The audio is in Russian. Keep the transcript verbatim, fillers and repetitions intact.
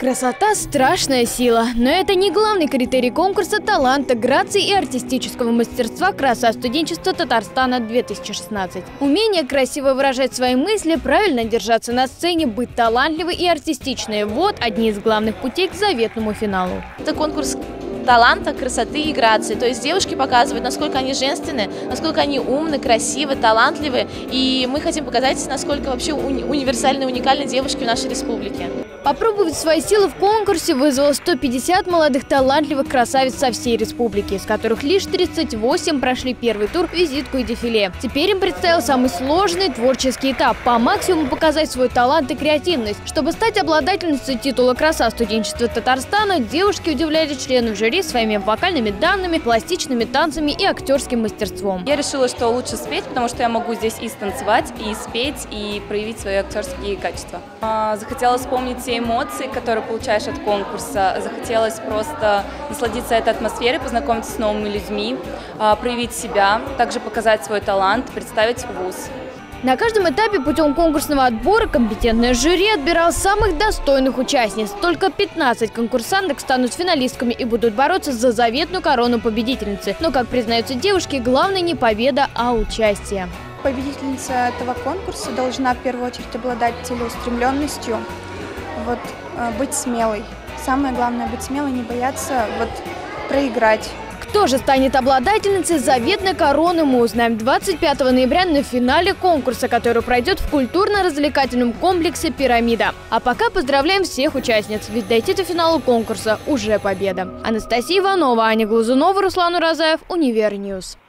Красота – страшная сила. Но это не главный критерий конкурса таланта, грации и артистического мастерства «Краса студенчества Татарстана-две тысячи шестнадцать». Умение красиво выражать свои мысли, правильно держаться на сцене, быть талантливой и артистичной – вот одни из главных путей к заветному финалу. Это конкурс таланта, красоты и грации. То есть девушки показывают, насколько они женственны, насколько они умны, красивы, талантливы. И мы хотим показать, насколько вообще уни универсальны, уникальны девушки в нашей республике. Попробовать свои силы в конкурсе вызвало сто пятьдесят молодых талантливых красавиц со всей республики, из которых лишь тридцать восемь прошли первый тур, визитку и дефиле. Теперь им предстоял самый сложный творческий этап – по максимуму показать свой талант и креативность. Чтобы стать обладательницей титула «Краса студенчества Татарстана», девушки удивляли членов жюри своими вокальными данными, пластичными танцами и актерским мастерством. Я решила, что лучше спеть, потому что я могу здесь и станцевать, и спеть, и проявить свои актерские качества. Захотела вспомнить те эмоции, которые получаешь от конкурса. Захотелось просто насладиться этой атмосферой, познакомиться с новыми людьми, проявить себя, также показать свой талант, представить вуз. На каждом этапе путем конкурсного отбора компетентное жюри отбирало самых достойных участниц. Только пятнадцать конкурсанток станут финалистками и будут бороться за заветную корону победительницы. Но, как признаются девушки, главное не победа, а участие. Победительница этого конкурса должна в первую очередь обладать целеустремленностью, вот, быть смелой. Самое главное — быть смелой, не бояться вот, проиграть. Кто же станет обладательницей заветной короны, мы узнаем двадцать пятого ноября на финале конкурса, который пройдет в культурно-развлекательном комплексе «Пирамида». А пока поздравляем всех участниц, ведь дойти до финала конкурса уже победа. Анастасия Иванова, Аня Глазунова, Руслан Уразаев, Универньюз.